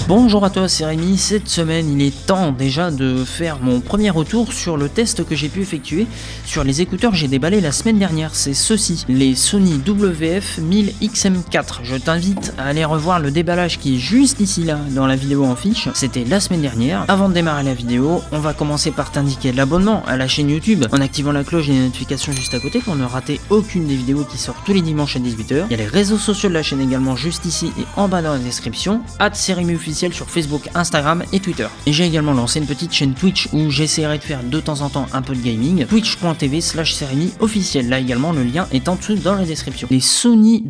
Bonjour à toi, c'est Rémi. Cette semaine, il est temps déjà de faire mon premier retour sur le test que j'ai pu effectuer sur les écouteurs que j'ai déballé la semaine dernière. C'est ceux-ci, les Sony WF-1000XM4. Je t'invite à aller revoir le déballage qui est juste ici là dans la vidéo en fiche. C'était la semaine dernière. Avant de démarrer la vidéo, on va commencer par t'indiquer l'abonnement à la chaîne YouTube en activant la cloche et les notifications juste à côté pour ne rater aucune des vidéos qui sortent tous les dimanches à 18h. Il y a les réseaux sociaux de la chaîne également juste ici et en bas dans la description. @CRémiOfficiel sur Facebook, Instagram et Twitter. Et j'ai également lancé une petite chaîne Twitch où j'essaierai de faire de temps en temps un peu de gaming. Twitch.tv/CRémiOfficiel. Là également, le lien est en dessous dans la description. Les Sony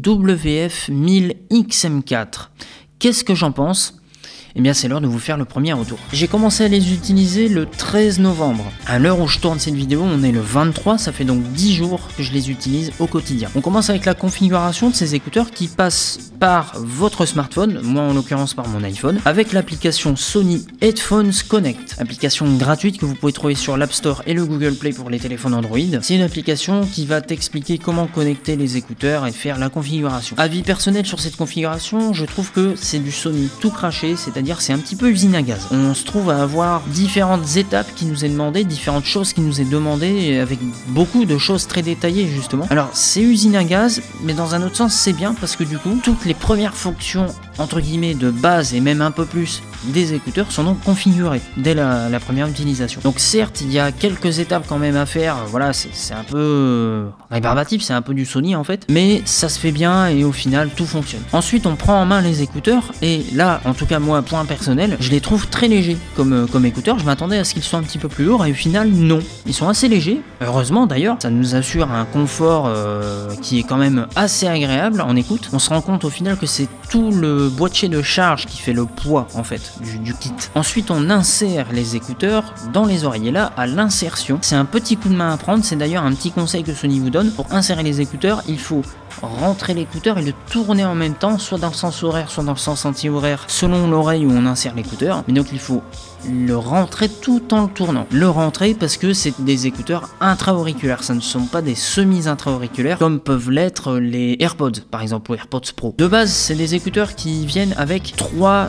WF-1000XM4. Qu'est-ce que j'en pense ? Eh bien c'est l'heure de vous faire le premier retour. J'ai commencé à les utiliser le 13 novembre. À l'heure où je tourne cette vidéo, on est le 23, ça fait donc 10 jours que je les utilise au quotidien. On commence avec la configuration de ces écouteurs qui passent par votre smartphone, moi en l'occurrence par mon iPhone, avec l'application Sony Headphones Connect. Application gratuite que vous pouvez trouver sur l'App Store et le Google Play pour les téléphones Android. C'est une application qui va t'expliquer comment connecter les écouteurs et faire la configuration. Avis personnel sur cette configuration, je trouve que c'est du Sony tout craché, c'est-à-dire c'est un petit peu usine à gaz. On se trouve à avoir différentes étapes qui nous est demandées, différentes choses qui nous est demandées, avec beaucoup de choses très détaillées justement. Alors c'est usine à gaz, mais dans un autre sens c'est bien parce que du coup, toutes les premières fonctions entre guillemets de base et même un peu plus des écouteurs sont donc configurées dès la première utilisation. Donc certes, il y a quelques étapes quand même à faire, voilà, c'est un peu rébarbatif, c'est un peu du Sony en fait, mais ça se fait bien et au final tout fonctionne. Ensuite, on prend en main les écouteurs et là, en tout cas moi, point personnel, je les trouve très légers comme écouteurs. Je m'attendais à ce qu'ils soient un petit peu plus lourds et au final non, ils sont assez légers. Heureusement d'ailleurs, ça nous assure un confort qui est quand même assez agréable en écoute. On se rend compte au final que c'est tout le boîtier de charge qui fait le poids en fait du kit. Ensuite on insère les écouteurs dans les oreilles et là à l'insertion, c'est un petit coup de main à prendre. C'est d'ailleurs un petit conseil que Sony vous donne. Pour insérer les écouteurs, il faut rentrer l'écouteur et le tourner en même temps, soit dans le sens horaire, soit dans le sens anti-horaire, selon l'oreille où on insère l'écouteur. Mais donc il faut le rentrer tout en le tournant. Le rentrer parce que c'est des écouteurs intra-auriculaires, ça ne sont pas des semi-intra-auriculaires comme peuvent l'être les AirPods par exemple ou AirPods Pro. De base, c'est des écouteurs qui viennent avec trois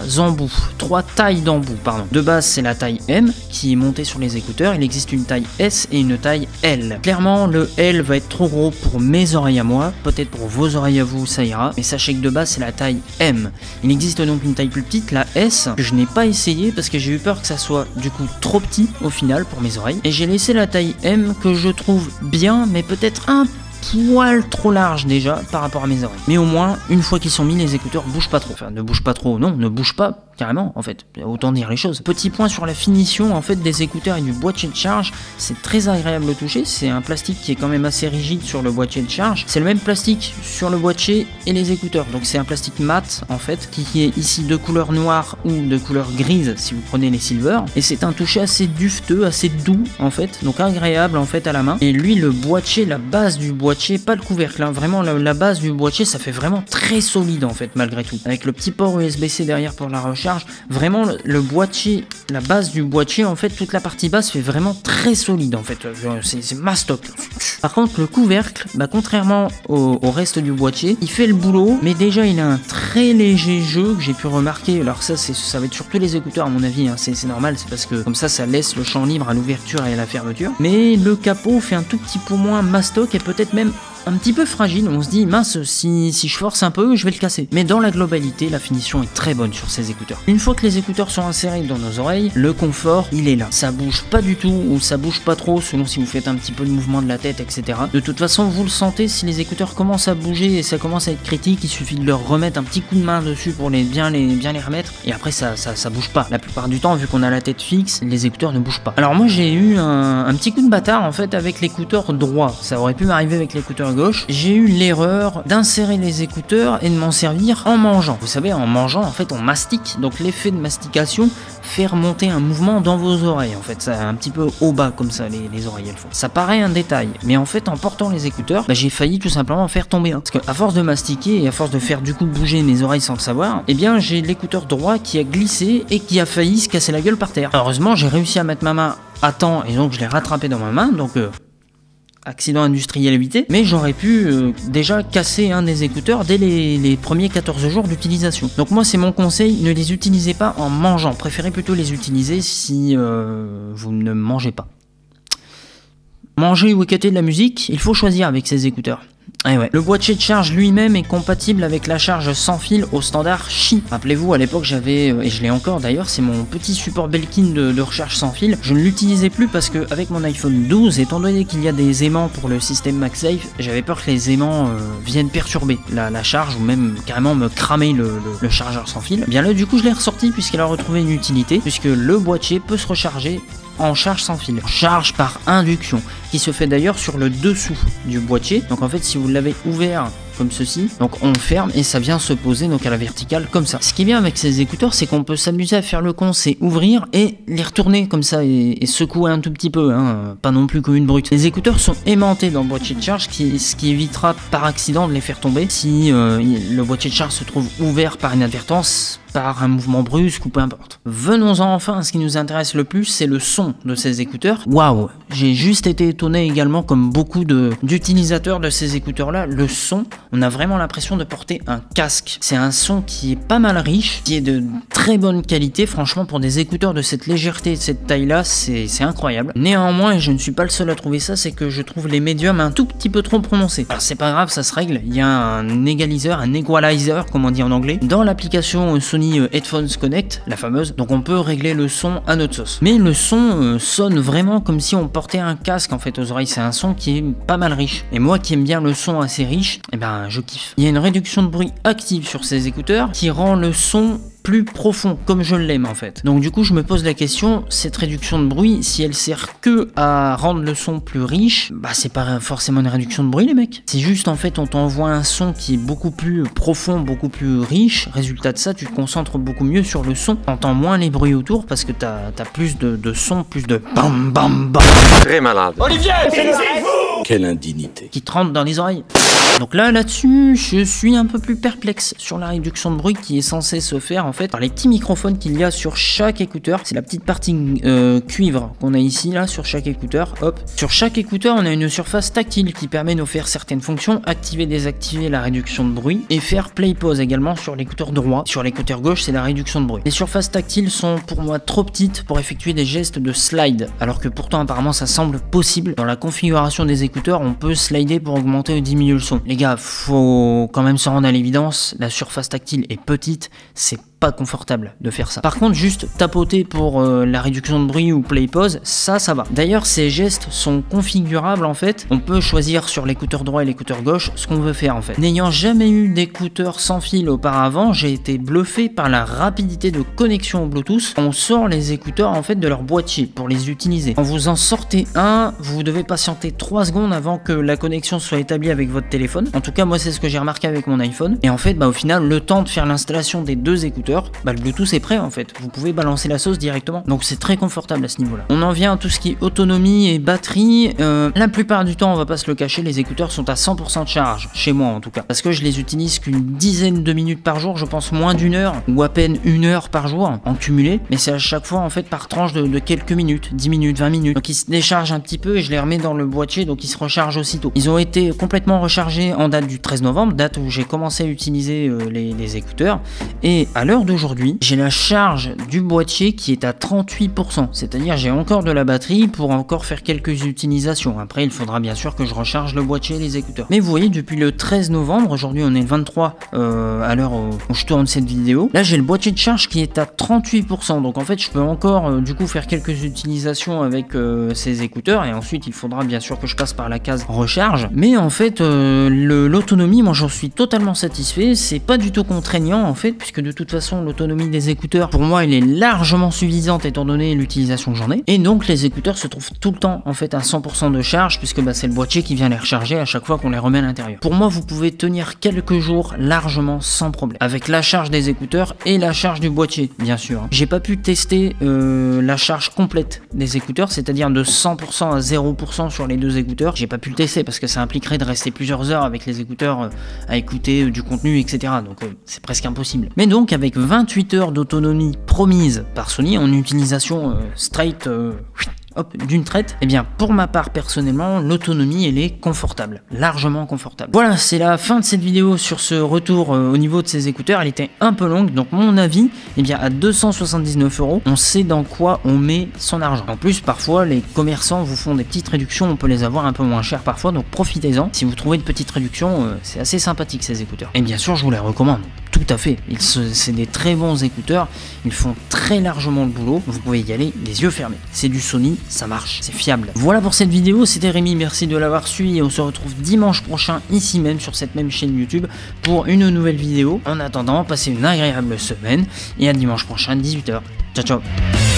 tailles d'embouts, pardon. De base, c'est la taille M qui est montée sur les écouteurs. Il existe une taille S et une taille L. Clairement, le L va être trop gros pour mes oreilles à moi, peut-être pour vos oreilles à vous, ça ira. Mais sachez que de base, c'est la taille M. Il existe donc une taille plus petite, la S, que je n'ai pas essayé parce que j'ai eu peur que ça soit du coup trop petit au final pour mes oreilles. Et j'ai laissé la taille M que je trouve bien, mais peut-être un poil trop large déjà par rapport à mes oreilles. Mais au moins, une fois qu'ils sont mis, les écouteurs bougent pas trop. Enfin, ne bougent pas trop, non, ne bougent pas carrément en fait, autant dire les choses. Petit point sur la finition en fait des écouteurs et du boîtier de charge, c'est très agréable au toucher, c'est un plastique qui est quand même assez rigide sur le boîtier de charge, c'est le même plastique sur le boîtier et les écouteurs, donc c'est un plastique mat en fait, qui est ici de couleur noire ou de couleur grise si vous prenez les silver, et c'est un toucher assez dufteux, assez doux en fait, donc agréable en fait à la main. Et lui, le boîtier, la base du boîtier, pas le couvercle, hein, vraiment la base du boîtier, ça fait vraiment très solide en fait malgré tout, avec le petit port USB-C derrière pour la recharge. Vraiment le boîtier, la base du boîtier en fait, toute la partie basse fait vraiment très solide en fait, c'est mastoc. Par contre le couvercle, contrairement au reste du boîtier, il fait le boulot, mais déjà il a un très léger jeu que j'ai pu remarquer. Alors ça va être surtout les écouteurs à mon avis, hein. C'est normal, c'est parce que comme ça laisse le champ libre à l'ouverture et à la fermeture, mais le capot fait un tout petit peu moins mastoc et peut-être même un petit peu fragile. On se dit mince, si je force un peu je vais le casser, mais dans la globalité la finition est très bonne sur ces écouteurs. Une fois que les écouteurs sont insérés dans nos oreilles, le confort il est là, ça bouge pas du tout ou ça bouge pas trop selon si vous faites un petit peu de mouvement de la tête, etc. De toute façon vous le sentez, si les écouteurs commencent à bouger et ça commence à être critique, il suffit de leur remettre un petit coup de main dessus pour bien les remettre, et après ça bouge pas. La plupart du temps, vu qu'on a la tête fixe, les écouteurs ne bougent pas. Alors moi j'ai eu un petit coup de bâtard en fait avec l'écouteur droit, ça aurait pu m'arriver avec l'écouteur gauche. J'ai eu l'erreur d'insérer les écouteurs et de m'en servir en mangeant. Vous savez, en mangeant en fait on mastique, donc l'effet de mastication fait remonter un mouvement dans vos oreilles en fait, ça un petit peu au bas comme ça les oreilles elles font. Ça paraît un détail, mais en fait en portant les écouteurs, j'ai failli tout simplement faire tomber un. Parce que à force de mastiquer et à force de faire du coup bouger mes oreilles sans le savoir, eh bien j'ai l'écouteur droit qui a glissé et qui a failli se casser la gueule par terre. Heureusement j'ai réussi à mettre ma main à temps et donc je l'ai rattrapé dans ma main, donc accident industriel évité, mais j'aurais pu déjà casser un des écouteurs dès les premiers 14 jours d'utilisation. Donc moi c'est mon conseil, ne les utilisez pas en mangeant, préférez plutôt les utiliser si vous ne mangez pas. Manger ou écouter de la musique, il faut choisir avec ces écouteurs. Et ouais. Le boîtier de charge lui-même est compatible avec la charge sans fil au standard Qi. Rappelez-vous, à l'époque j'avais, et je l'ai encore d'ailleurs, c'est mon petit support Belkin de recharge sans fil. Je ne l'utilisais plus parce que avec mon iPhone 12, étant donné qu'il y a des aimants pour le système MagSafe, j'avais peur que les aimants viennent perturber la charge ou même carrément me cramer le chargeur sans fil. Bien là du coup je l'ai ressorti puisqu'il a retrouvé une utilité, puisque le boîtier peut se recharger en charge sans fil, charge par induction, qui se fait d'ailleurs sur le dessous du boîtier. Donc en fait si vous l'avez ouvert comme ceci, donc on ferme et ça vient se poser donc à la verticale comme ça. Ce qui est bien avec ces écouteurs, c'est qu'on peut s'amuser à faire le con, c'est ouvrir et les retourner comme ça et secouer un tout petit peu, hein, pas non plus comme une brute. Les écouteurs sont aimantés dans le boîtier de charge, ce qui évitera par accident de les faire tomber si le boîtier de charge se trouve ouvert par inadvertance, par un mouvement brusque ou peu importe. Venons-en enfin à ce qui nous intéresse le plus, c'est le son de ces écouteurs. Waouh, j'ai juste été étonné également, comme beaucoup d'utilisateurs de ces écouteurs là, le son, on a vraiment l'impression de porter un casque. C'est un son qui est pas mal riche, qui est de très bonne qualité, franchement pour des écouteurs de cette légèreté et de cette taille là, c'est incroyable. Néanmoins, et je ne suis pas le seul à trouver ça, c'est que je trouve les médiums un tout petit peu trop prononcés. Alors c'est pas grave, ça se règle, il y a un égaliseur, un equalizer comme on dit en anglais, dans l'application Sony Headphones Connect, la fameuse, donc on peut régler le son à notre sauce. Mais le son sonne vraiment comme si on portait un casque en fait aux oreilles, c'est un son qui est pas mal riche. Et moi qui aime bien le son assez riche, et ben je kiffe. Il y a une réduction de bruit active sur ces écouteurs qui rend le son plus profond, comme je l'aime en fait. Donc du coup je me pose la question, cette réduction de bruit, si elle sert que à rendre le son plus riche, bah c'est pas forcément une réduction de bruit les mecs. C'est juste en fait on t'envoie un son qui est beaucoup plus profond, beaucoup plus riche. Résultat de ça, tu te concentres beaucoup mieux sur le son, t'entends moins les bruits autour parce que t'as plus de son, plus de bam bam bam. Très malade. Olivier, taisez-vous! Quelle indignité. Qui te rentre dans les oreilles. Donc là-dessus, je suis un peu plus perplexe sur la réduction de bruit qui est censée se faire en fait par les petits microphones qu'il y a sur chaque écouteur. C'est la petite partie cuivre qu'on a ici là sur chaque écouteur. Hop. Sur chaque écouteur, on a une surface tactile qui permet de faire certaines fonctions, activer, désactiver la réduction de bruit et faire play-pause également sur l'écouteur droit. Sur l'écouteur gauche, c'est la réduction de bruit. Les surfaces tactiles sont pour moi trop petites pour effectuer des gestes de slide, alors que pourtant apparemment ça semble possible. Dans la configuration des écouteurs, on peut slider pour augmenter ou diminuer le son. Les gars, faut quand même se rendre à l'évidence, la surface tactile est petite, c'est pas confortable de faire ça. Par contre, juste tapoter pour la réduction de bruit ou play pause, ça va. D'ailleurs, ces gestes sont configurables en fait. On peut choisir sur l'écouteur droit et l'écouteur gauche ce qu'on veut faire en fait. N'ayant jamais eu d'écouteur sans fil auparavant, j'ai été bluffé par la rapidité de connexion au Bluetooth. On sort les écouteurs en fait de leur boîtier pour les utiliser. Quand vous en sortez un, vous devez patienter 3 secondes avant que la connexion soit établie avec votre téléphone. En tout cas, moi c'est ce que j'ai remarqué avec mon iPhone. Et en fait, bah, au final, le temps de faire l'installation des deux écouteurs, bah, le Bluetooth est prêt en fait, vous pouvez balancer la sauce directement, donc c'est très confortable à ce niveau là. On en vient à tout ce qui est autonomie et batterie. La plupart du temps, on va pas se le cacher, les écouteurs sont à 100% de charge, chez moi en tout cas, parce que je les utilise qu'une dizaine de minutes par jour, je pense moins d'une heure, ou à peine 1 heure par jour en cumulé, mais c'est à chaque fois en fait par tranche de quelques minutes, 10 minutes, 20 minutes, donc ils se déchargent un petit peu et je les remets dans le boîtier, donc ils se rechargent aussitôt. Ils ont été complètement rechargés en date du 13 novembre, date où j'ai commencé à utiliser les écouteurs, et à l'heure d'aujourd'hui, j'ai la charge du boîtier qui est à 38%, c'est-à-dire j'ai encore de la batterie pour encore faire quelques utilisations. Après, il faudra bien sûr que je recharge le boîtier et les écouteurs. Mais vous voyez, depuis le 13 novembre, aujourd'hui on est le 23 à l'heure où je tourne cette vidéo, là j'ai le boîtier de charge qui est à 38%, donc en fait je peux encore du coup faire quelques utilisations avec ces écouteurs, et ensuite il faudra bien sûr que je passe par la case recharge. Mais en fait, l'autonomie, moi j'en suis totalement satisfait, c'est pas du tout contraignant en fait, puisque de toute façon l'autonomie des écouteurs pour moi elle est largement suffisante étant donné l'utilisation que j'en ai, et donc les écouteurs se trouvent tout le temps en fait à 100% de charge, puisque bah, c'est le boîtier qui vient les recharger à chaque fois qu'on les remet à l'intérieur. Pour moi, vous pouvez tenir quelques jours largement sans problème avec la charge des écouteurs et la charge du boîtier bien sûr. J'ai pas pu tester la charge complète des écouteurs, c'est-à-dire de 100% à 0% sur les deux écouteurs. J'ai pas pu le tester parce que ça impliquerait de rester plusieurs heures avec les écouteurs à écouter du contenu, etc. Donc c'est presque impossible. Mais donc avec 28 heures d'autonomie promise par Sony en utilisation straight hop, d'une traite. Et bien pour ma part personnellement, l'autonomie elle est confortable, largement confortable. Voilà, c'est la fin de cette vidéo sur ce retour au niveau de ces écouteurs. Elle était un peu longue, donc mon avis, et bien à 279 €, on sait dans quoi on met son argent. En plus, parfois les commerçants vous font des petites réductions, on peut les avoir un peu moins cher parfois, donc profitez-en. Si vous trouvez une petite réduction, c'est assez sympathique ces écouteurs. Et bien sûr, je vous les recommande. Tout à fait, c'est des très bons écouteurs, ils font très largement le boulot, vous pouvez y aller les yeux fermés. C'est du Sony, ça marche, c'est fiable. Voilà pour cette vidéo, c'était Rémi, merci de l'avoir suivi et on se retrouve dimanche prochain ici même sur cette même chaîne YouTube pour une nouvelle vidéo. En attendant, passez une agréable semaine et à dimanche prochain 18 h. Ciao ciao.